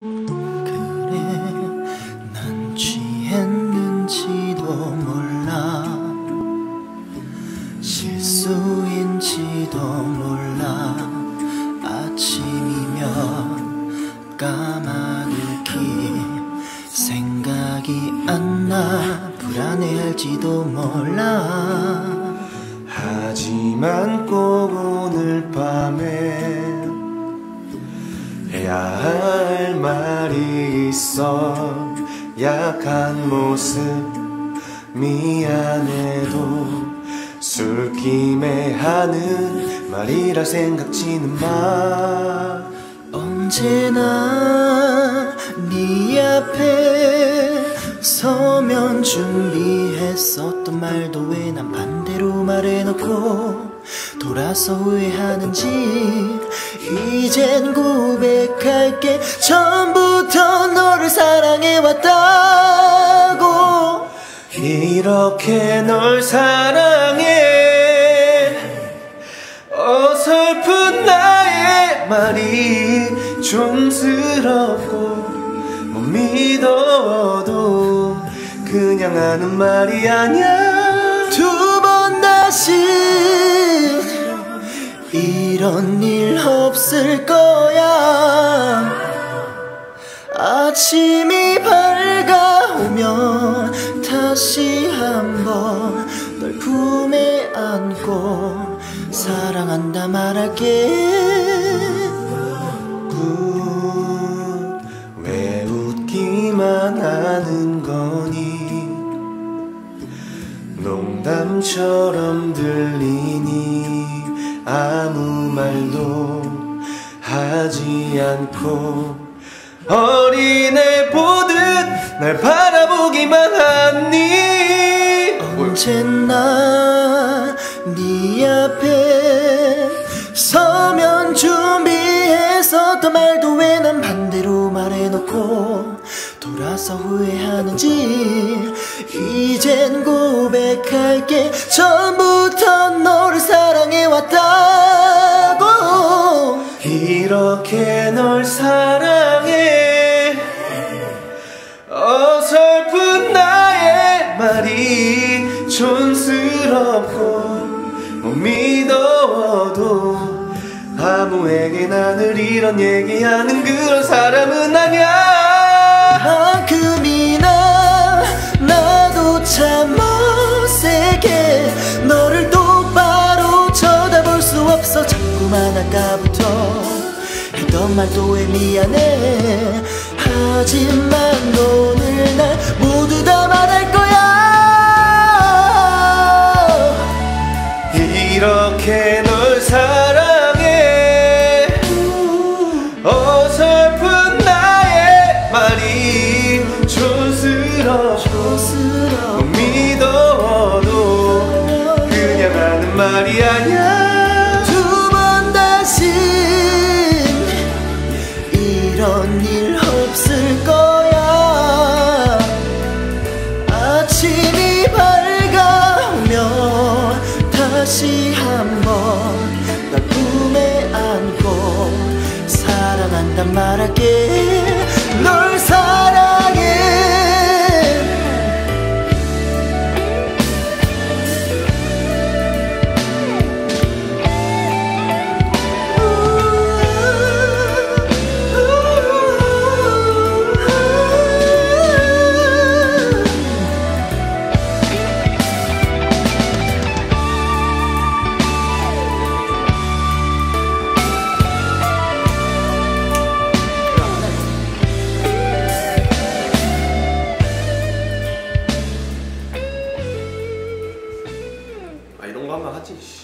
그래 난 취했는지도 몰라 실수인지도 몰라 아침이면 까마득히 생각이 안 나 불안해할지도 몰라 하지만 꼭 오늘 밤에 해야 할 말이 있어 약한 모습 미안해도 술김에 하는 말이라 생각지는 마 언제나 네 앞에 서면 준비했었던 말도 왜 난 반대로 말해놓고 돌아서 후회하는지 이젠 고백할게 처음부터 너를 사랑해왔다고 이렇게 널 사랑해 어설픈 나의 말이 촌스럽고 못 믿어도 그냥 하는 말이 아니야 두 번 다시 이런 일 없을 거야 아침이 밝아오면 다시 한번 널 품에 안고 사랑한다 말할게 왜 웃기만 하는 거니 농담처럼 들리니 아무 말도 하지 않고 어린애 보듯 날 바라보기만 하니 언제나 네 앞에 서면 준비했었던 말도 왜 난 반대로 말해놓고 돌아서 후회하는지 이젠 고백할게 처음부터 너를 사랑해왔다고 이렇게 널 사랑해 어설픈 나의 말이 촌스럽고 못 믿어도 아무에게나 늘 이런 얘기하는 그런 사람은 아니야 만큼이나 나도 참 어색해 너를 똑바로 쳐다볼 수 없어 자꾸만 아까부터 했던 말도 왜 미안해 하지만 오늘 날 모두 다 말할 거야 이렇게 널 사랑해 어설픈 나의 말이 촌스럽고 못 믿어도 그냥 하는 말이 아니야 두 번 다시 이런 일 없을 거야 아침이 밝아오면 다시 한번 날 품에 안고 사랑한단 말할게 널 사랑해 이런 거 하면 하지